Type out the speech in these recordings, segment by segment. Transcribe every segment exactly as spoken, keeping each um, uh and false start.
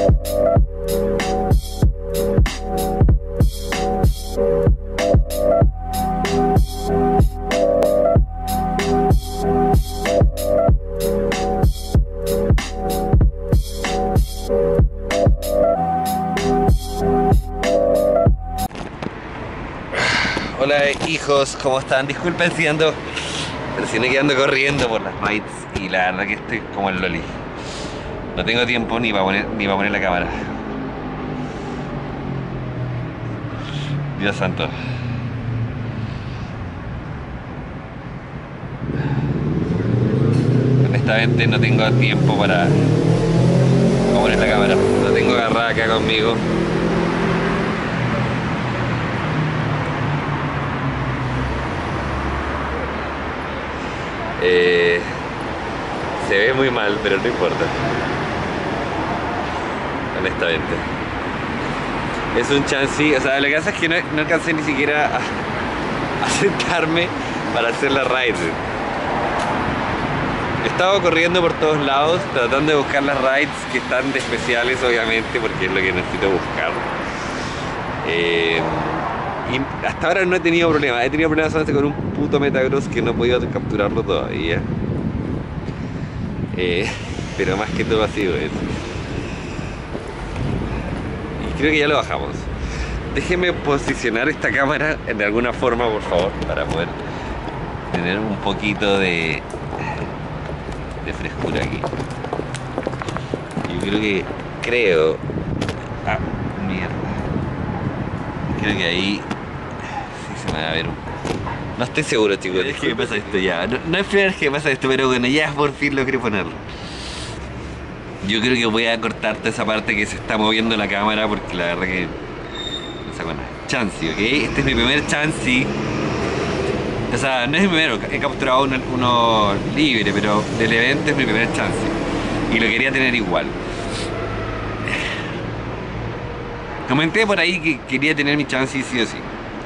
Hola hijos, ¿cómo están? Disculpen si ando, pero si no que ando corriendo por las rides y la verdad que estoy como el loli. No tengo tiempo ni para poner, ni para poner la cámara. Dios santo. Honestamente no tengo tiempo para, para poner la cámara. La tengo agarrada acá conmigo. Eh, se ve muy mal, pero no importa. Honestamente es un chansey, o sea, lo que pasa es que no, no alcancé ni siquiera a, a sentarme para hacer la ride. He estado corriendo por todos lados tratando de buscar las rides que están de especiales, obviamente, porque es lo que necesito buscar. eh, Y hasta ahora no he tenido problemas, he tenido problemas solamente con un puto Metagross que no he podido capturarlo todavía. Eh, pero más que todo ha sido eso. Y creo que ya lo bajamos. Déjenme posicionar esta cámara de alguna forma, por favor, para poder tener un poquito de, de frescura aquí. Yo creo que, creo... Ah, mierda. Creo que ahí... a ver, no estoy seguro, chicos. Es que me pasa esto ya. No, no es primera vez que me pasa esto, pero bueno, ya por fin logré ponerlo. Yo creo que voy a cortar toda esa parte que se está moviendo la cámara porque la verdad que no saco nada. Chansey, ¿ok? Este es mi primer Chansey. O sea, no es mi primero, he capturado uno, uno libre, pero del evento es mi primer Chansey. Y lo quería tener igual. Comenté por ahí que quería tener mi Chansey sí o sí.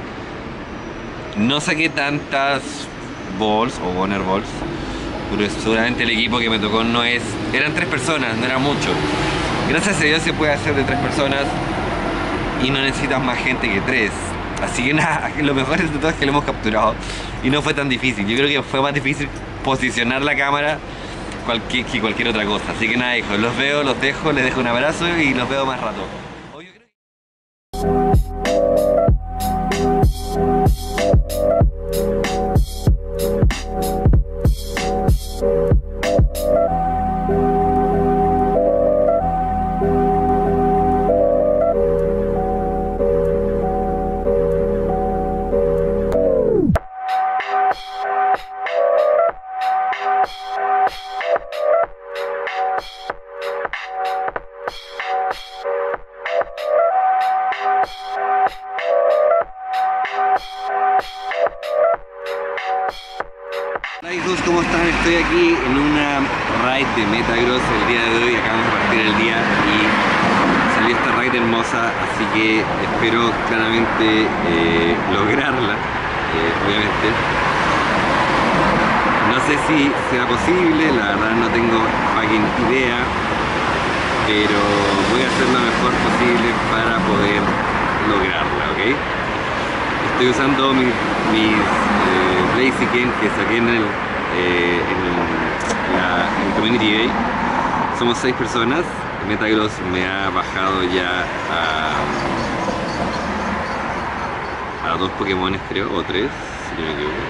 No saqué tantas balls o Bonner balls, pero seguramente el equipo que me tocó no es... Eran tres personas, no era mucho. Gracias a Dios se puede hacer de tres personas y no necesitas más gente que tres. Así que nada, lo mejor de todo es que lo hemos capturado y no fue tan difícil. Yo creo que fue más difícil posicionar la cámara cualquier, que cualquier otra cosa. Así que nada, hijos, los veo, los dejo, les dejo un abrazo y los veo más rato. Hola hijos, ¿cómo están? Estoy aquí en una ride de Metagross el día de hoy. Acabamos de partir el día y salió esta ride hermosa, así que espero claramente eh, lograrla, eh, obviamente. No sé si sea posible, la verdad no tengo fucking idea, pero voy a hacer lo mejor posible para poder lograrla, ¿ok? Estoy usando mis, mis eh, Blaziken que saqué en el, eh, en el, la, en el Community Day. Somos seis personas. Metagross me ha bajado ya a, a dos Pokémones, creo, o tres, si no me equivoco.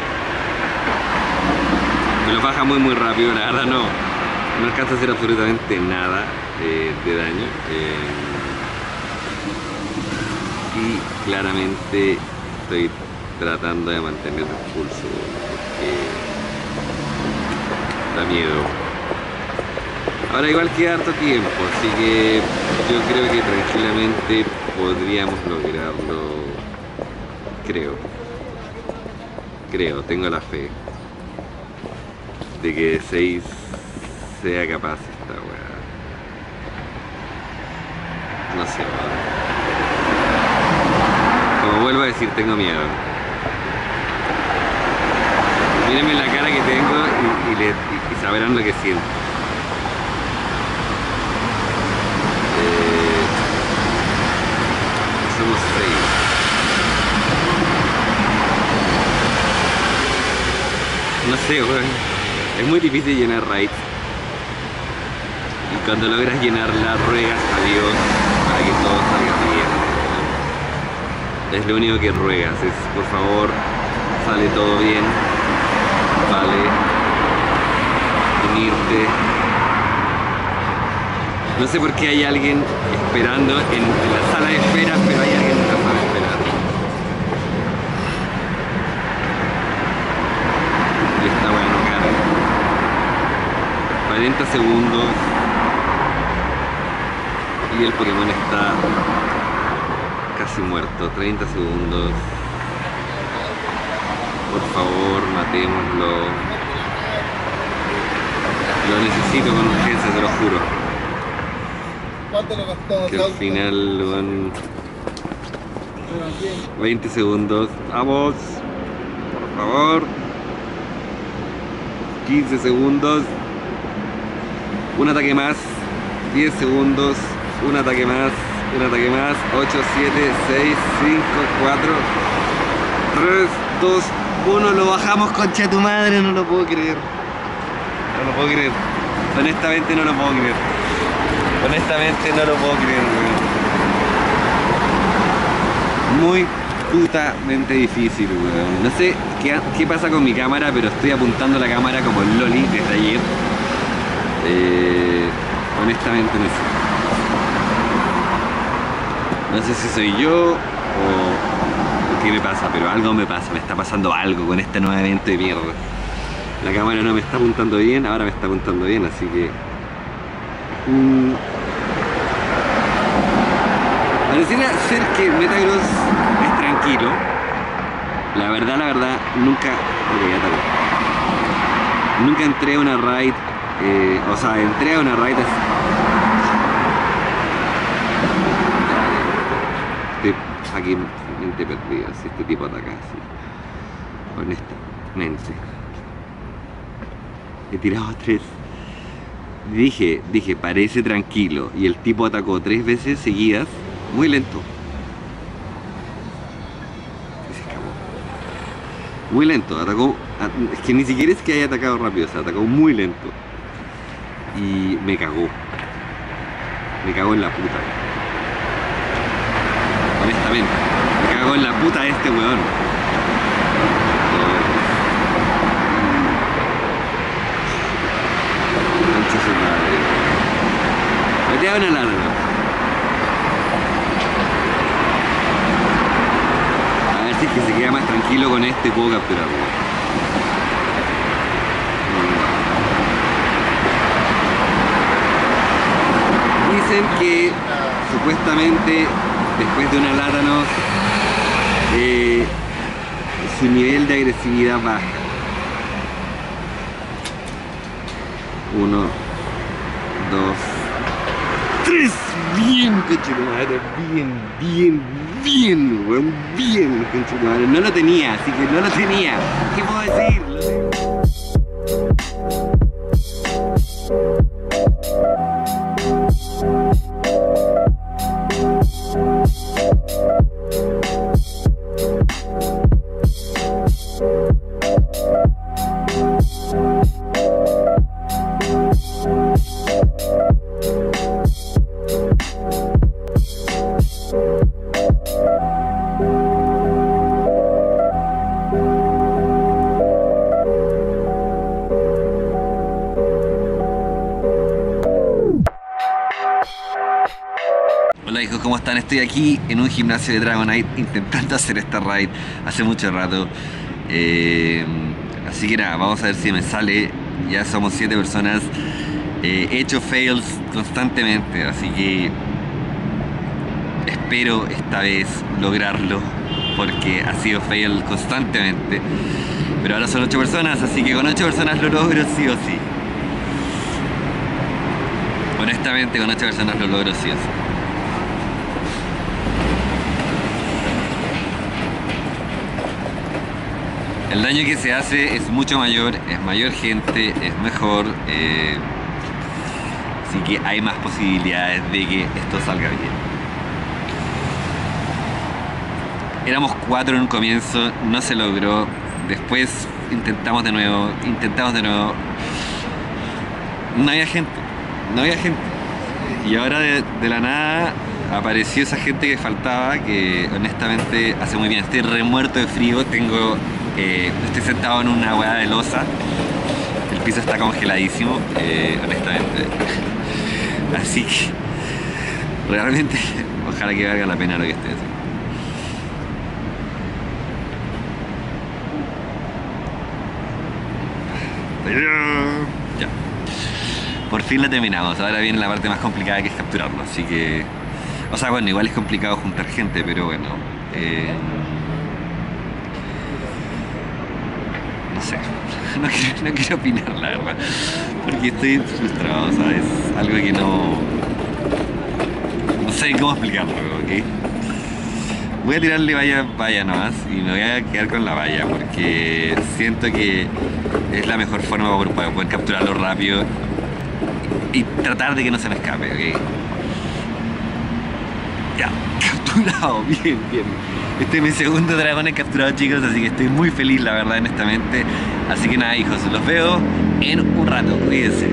Me los baja muy muy rápido, la verdad no, no alcanza a hacer absolutamente nada eh, de daño. Eh, y claramente estoy tratando de mantener el pulso porque da miedo. Ahora igual queda harto tiempo, así que yo creo que tranquilamente podríamos lograrlo. Creo. Creo, tengo la fe de que seis sea capaz esta weá. No sé, weá. Como vuelvo a decir, tengo miedo. Mírenme la cara que tengo y, y, le, y, y sabrán lo que siento. sé, weón. Es muy difícil llenar raids. Y cuando logras llenarla, ruegas a Dios para que todo salga bien. Es lo único que ruegas, es por favor, sale todo bien, vale, unirte. No sé por qué hay alguien esperando en la sala de espera, pero hay alguien en la sala de espera. Y esta weá no carga. cuarenta segundos. Y el Pokémon está casi muerto. treinta segundos. Por favor, matémoslo. Lo necesito con urgencia, te lo juro. Que al final van veinte segundos. Vamos. Por favor. quince segundos. Un ataque más. diez segundos. Un ataque más. Un ataque más. ocho, siete, seis, cinco, cuatro, tres, dos, uno. Lo bajamos, concha de tu madre. No lo puedo creer. No lo puedo creer. Honestamente no lo puedo creer. Honestamente no lo puedo creer, weón. Muy putamente difícil, weón. No sé qué, qué pasa con mi cámara, pero estoy apuntando la cámara como el Loli desde ayer. Eh, honestamente no sé. No sé si soy yo o qué me pasa, pero algo me pasa, me está pasando algo con este nuevo evento de mierda. La cámara no me está apuntando bien, ahora me está apuntando bien, así que... Mm, pareciera ser que Metagross es tranquilo. La verdad, la verdad, nunca... Ok, ya está. Nunca entré a una raid, eh, o sea, entré a una raid... Estoy aquí mente perdida, si este tipo ataca así. Honestamente. He tirado tres. Dije, dije, parece tranquilo. Y el tipo atacó tres veces seguidas, muy lento. Y se acabó. Muy lento, atacó. Es que ni siquiera es que haya atacado rápido, se atacó muy lento. Y me cagó. Me cagó en la puta. Honestamente, me cagó en la puta de este weón. Concha su madre. Me te da una larga. A ver si es que se queda más tranquilo con este, puedo capturarlo. Dicen que supuestamente después de una Látanos eh, su nivel de agresividad baja. Uno, dos, tres. Bien, conchetumadre, bien, bien, bien, weón, bien, conchetumadre. No lo tenía, así que no lo tenía. ¿Qué puedo decir? Hola hijos, ¿cómo están? Estoy aquí en un gimnasio de Dragonite intentando hacer esta raid hace mucho rato. Eh, así que nada, vamos a ver si me sale. Ya somos siete personas. Eh, he hecho fails constantemente, así que espero esta vez lograrlo, porque ha sido fail constantemente. Pero ahora son ocho personas, así que con ocho personas lo logro sí o sí. Honestamente, con ocho personas lo logro sí o sí. El daño que se hace es mucho mayor, es mayor gente, es mejor, eh, así que hay más posibilidades de que esto salga bien. Éramos cuatro en un comienzo, no se logró, después intentamos de nuevo, intentamos de nuevo. No había gente, no había gente. Y ahora de, de la nada apareció esa gente que faltaba, que honestamente hace muy bien. Estoy re muerto de frío, tengo, eh, estoy sentado en una hueá de losa. El piso está congeladísimo, eh, honestamente. Así que realmente ojalá que valga la pena lo que estoy haciendo. Ya. Por fin lo terminamos. Ahora viene la parte más complicada, que es capturarlo. Así que... O sea, bueno, igual es complicado juntar gente, pero bueno. Eh... No sé. No quiero, no quiero opinar, la verdad. Porque estoy frustrado, o sea, es algo que no... No sé cómo explicarlo, ¿ok? Voy a tirarle valla, valla nomás y me voy a quedar con la valla porque siento que es la mejor forma para poder capturarlo rápido y tratar de que no se me escape, ¿ok? Ya, capturado, bien, bien. Este es mi segundo dragón capturado, chicos, así que estoy muy feliz, la verdad, honestamente. Así que nada, hijos, los veo en un rato, cuídense.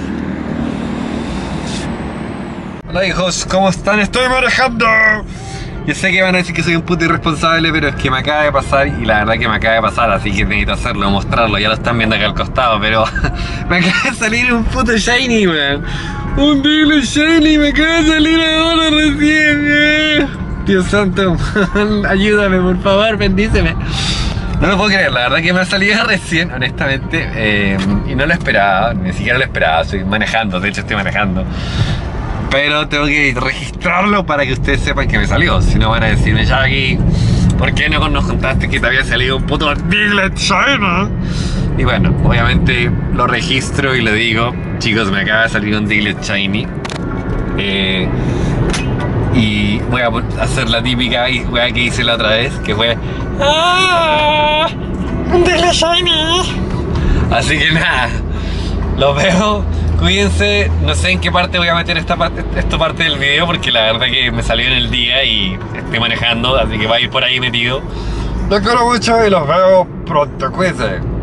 Hola, hijos, ¿cómo están? ¡Estoy manejando! Yo sé que van a decir que soy un puto irresponsable, pero es que me acaba de pasar, y la verdad que me acaba de pasar, así que necesito hacerlo, mostrarlo. Ya lo están viendo acá al costado, pero me acaba de salir un puto shiny, man. Un Diglett shiny, me acaba de salir ahora recién, eh. Dios santo, ayúdame, por favor, bendíceme. No lo puedo creer, la verdad que me ha salido recién, honestamente, eh, y no lo esperaba, ni siquiera lo esperaba. Estoy manejando, de hecho estoy manejando. Pero tengo que registrarlo para que ustedes sepan que me salió. Si no van a decirme, ya aquí, ¿por qué no nos contaste que te había salido un puto Diglett shiny? Y bueno, obviamente lo registro y le digo, chicos, me acaba de salir un Diglett shiny. Eh, y voy a hacer la típica wea que hice la otra vez, que fue ¡ah! ¡Un Diglett shiny! Así que nada, los veo. Cuídense, no sé en qué parte voy a meter esta parte, esta parte del video, porque la verdad que me salió en el día y estoy manejando, así que va a ir por ahí metido. Los quiero mucho y los veo pronto, cuídense.